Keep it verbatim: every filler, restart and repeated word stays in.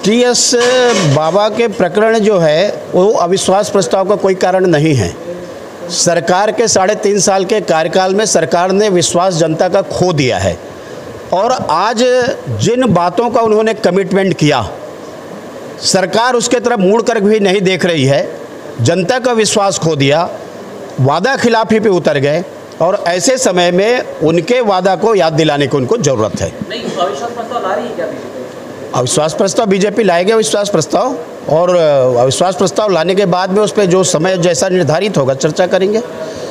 T S बाबा के प्रकरण जो है वो अविश्वास प्रस्ताव का कोई कारण नहीं है। सरकार के साढ़े तीन साल के कार्यकाल में सरकार ने विश्वास जनता का खो दिया है और आज जिन बातों का उन्होंने कमिटमेंट किया सरकार उसके तरफ मुड़ कर भी नहीं देख रही है। जनता का विश्वास खो दिया, वादा खिलाफी पे उतर गए और ऐसे समय में उनके वादा को याद दिलाने की उनको ज़रूरत है। नहीं, अविश्वास प्रस्ताव ला रही है क्या बीजेपी? अविश्वास प्रस्ताव बीजेपी लाएगी अविश्वास प्रस्ताव, और अविश्वास प्रस्ताव लाने के बाद में उस पर जो समय जैसा निर्धारित होगा चर्चा करेंगे।